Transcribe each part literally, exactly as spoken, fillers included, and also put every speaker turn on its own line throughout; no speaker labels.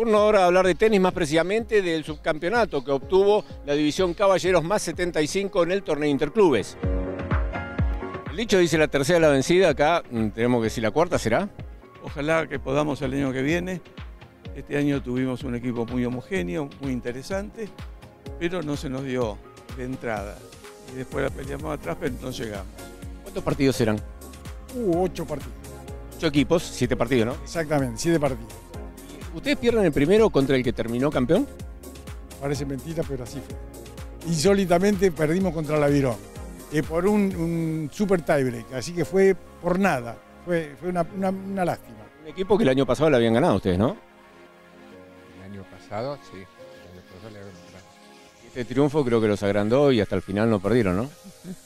Turno ahora de hablar de tenis, más precisamente del subcampeonato que obtuvo la división Caballeros más setenta y cinco en el torneo Interclubes. El dicho dice la tercera la vencida, acá tenemos que decir la cuarta, ¿será?
Ojalá que podamos el año que viene. Este año tuvimos un equipo muy homogéneo, muy interesante, pero no se nos dio de entrada. Y después la peleamos atrás, pero no llegamos.
¿Cuántos partidos serán?
Hubo ocho partidos.
Ocho equipos, siete partidos, ¿no?
Exactamente, siete partidos.
¿Ustedes pierden el primero contra el que terminó campeón?
Parece mentira, pero así fue. Insólitamente perdimos contra el Avirón, eh, por un, un super tiebreak, así que fue por nada. Fue, fue una, una, una lástima.
Un equipo que el año pasado le habían ganado ustedes, ¿no?
El año pasado, sí. El año pasado le habían ganado.
Este triunfo creo que los agrandó y hasta el final no perdieron, ¿no?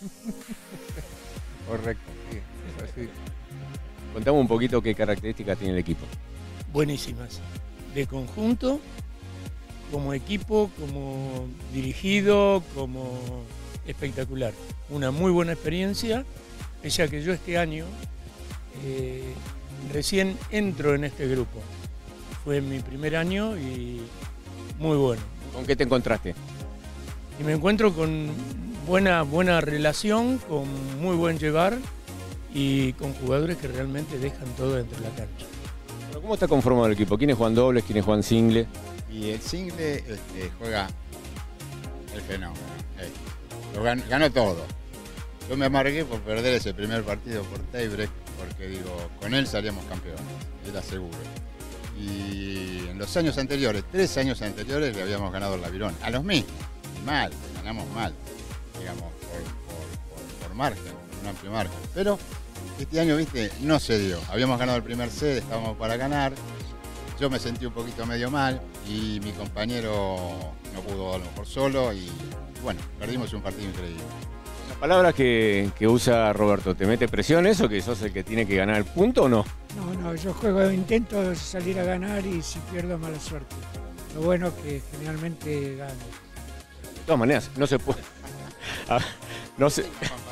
Correcto, sí, es así.
Contame un poquito qué características tiene el equipo.
Buenísimas. De conjunto, como equipo, como dirigido, como espectacular. Una muy buena experiencia, pese a que yo este año eh, recién entro en este grupo. Fue mi primer año y muy bueno.
¿Con qué te encontraste?
Y me encuentro con buena, buena relación, con muy buen llevar y con jugadores que realmente dejan todo dentro de la cancha.
Bueno, ¿cómo está conformado el equipo? ¿Quiénes juegan dobles? ¿Quiénes juegan single?
Y el single este, juega el fenómeno. Eh, lo ganó, ganó todo. Yo me amargué por perder ese primer partido por tiebreak, porque digo, con él salíamos campeones, era seguro. Y en los años anteriores, tres años anteriores, le habíamos ganado el Avirón. A los mismos, y mal, ganamos mal, digamos, por, por, por, por margen, un amplio margen. Pero este año, viste, no se dio. Habíamos ganado el primer set, estábamos para ganar. Yo me sentí un poquito medio mal y mi compañero no pudo a lo mejor solo y bueno, perdimos un partido increíble.
Las palabras que, que usa Roberto, ¿te mete presión eso, que sos el que tiene que ganar el punto o no?
No, no, yo juego, intento salir a ganar y si pierdo mala suerte. Lo bueno es que generalmente gano.
De todas maneras, no se puede... Ah, no se...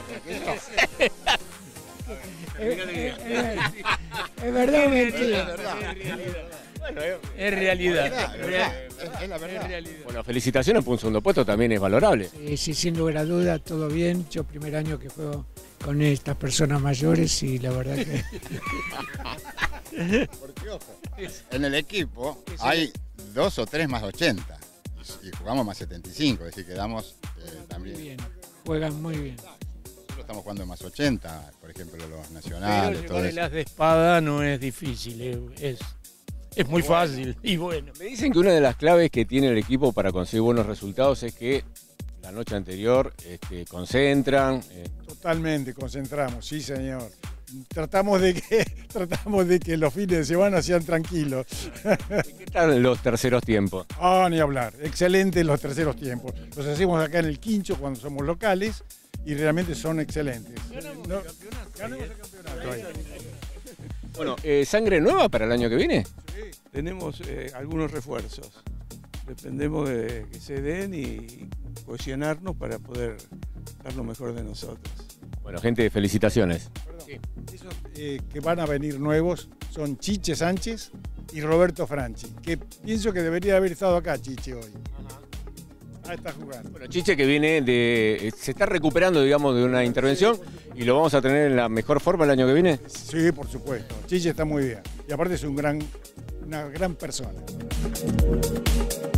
Es, es, es, es verdad o mentira.
Es realidad. Bueno, es realidad.
Es, verdad, es, es la verdad.
Es realidad.
Bueno, felicitaciones por un segundo puesto, también es valorable.
Sí, sí, sin lugar a dudas, todo bien. Yo primer año que juego con estas personas mayores y la verdad que...
Porque, ojo, en el equipo hay dos o tres más ochenta y jugamos más setenta y cinco, es decir, quedamos eh, también...
Muy bien, juegan muy bien.
Nosotros estamos jugando más ochenta, por ejemplo, los nacionales,
Pero
todo
llevar
eso.
el as de espada no es difícil, es, es muy
Bueno.
fácil y bueno.
Me dicen que una de las claves que tiene el equipo para conseguir buenos resultados es que la noche anterior este, concentran. Eh,
Totalmente, concentramos, sí señor. Tratamos de que, tratamos de que los fines de semana sean tranquilos.
¿Qué tal los terceros tiempos?
Ah, ni hablar, excelentes los terceros tiempos. Los hacemos acá en el Quincho cuando somos locales y realmente son excelentes.
Ganamos
No,
el campeonato.
ganamos el campeonato ahí.
Bueno, eh, ¿sangre nueva para el año que viene?
Tenemos eh, algunos refuerzos. Dependemos de que se den y cohesionarnos para poder dar lo mejor de nosotros.
Bueno, gente, felicitaciones.
Sí. Esos eh, que van a venir nuevos son Chiche Sánchez y Roberto Franchi, que pienso que debería haber estado acá Chiche hoy. Ah, está jugando.
Bueno, Chiche que viene de... se está recuperando, digamos, de una intervención y lo vamos a tener en la mejor forma el año que viene.
Sí, por supuesto. Chiche está muy bien. Y aparte es un gran, una gran persona.